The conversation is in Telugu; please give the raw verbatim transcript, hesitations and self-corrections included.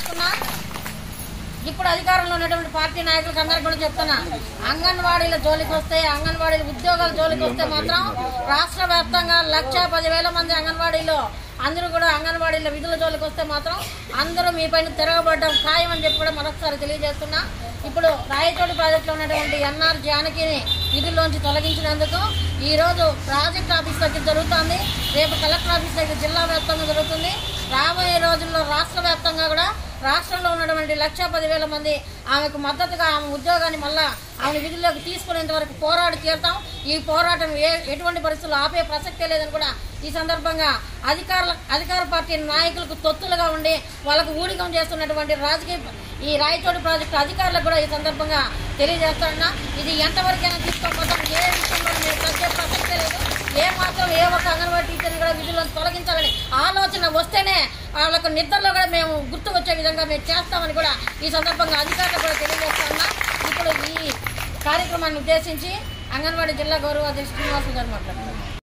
తెలియజేస్తున్నా. ఇప్పుడు అధికారంలో ఉన్నటువంటి పార్టీ నాయకులకు అందరికీ కూడా చెప్తున్నా, అంగన్వాడీల జోలికి వస్తే, అంగన్వాడీల ఉద్యోగాల జోలికి వస్తే మాత్రం రాష్ట్ర వ్యాప్తంగా లక్ష పదివేల మంది అంగన్వాడీలో అందరూ కూడా అంగన్వాడీల విధుల జోలికి వస్తే మాత్రం అందరూ మీ పైన తిరగబడ్డం ఖాయం అని చెప్పి కూడా మరొకసారి తెలియజేస్తున్నా. ఇప్పుడు రాయచోటి ప్రాజెక్టులో ఉన్నటువంటి ఎన్ఆర్ జానకిని విధుల్లోంచి తొలగించినందుకు ఈరోజు ప్రాజెక్ట్ ఆఫీస్ దగ్గర జరుగుతుంది, రేపు కలెక్టర్ ఆఫీస్ దగ్గర జిల్లా వ్యాప్తంగా జరుగుతుంది. రాబోయే రోజుల్లో రాష్ట్ర వ్యాప్తంగా కూడా రాష్ట్రంలో ఉన్నటువంటి లక్ష పదివేల మంది ఆమెకు మద్దతుగా ఆమె ఉద్యోగాన్ని మళ్ళా ఆమె విధుల్లోకి తీసుకునేంత వరకు పోరాడి తీరుతాం. ఈ పోరాటం ఏ ఎటువంటి పరిస్థితుల్లో ఆపే ప్రసక్తే లేదని కూడా ఈ సందర్భంగా అధికారుల అధికార పార్టీ నాయకులకు తొత్తులుగా ఉండి వాళ్ళకు ఊడికం చేస్తున్నటువంటి రాజకీయ ఈ రాయచోటి ప్రాజెక్టు అధికారులకు కూడా ఈ సందర్భంగా తెలియజేస్తానన్నా. ఇది ఎంతవరకైనా తీసుకోకపోతాం, ఏ విషయంలో మేము తగ్గే ప్రసక్తే లేదు. ఏ మాత్రం ఏ ఒక్క అంగన్వాడీ టీచర్ని కూడా విధులను తొలగించాలని ఆలోచన వస్తేనే వాళ్ళకు నిద్రలో కూడా మేము గుర్తు వచ్చే విధంగా మేము చేస్తామని కూడా ఈ సందర్భంగా అధికారులకు కూడా తెలియజేస్తామన్నా. ఇప్పుడు ఈ కార్యక్రమాన్ని ఉద్దేశించి అంగన్వాడీ జిల్లా గౌరవ అధ్యక్షుడు శ్రీనివాసులు గారు మాట్లాడుతున్నారు.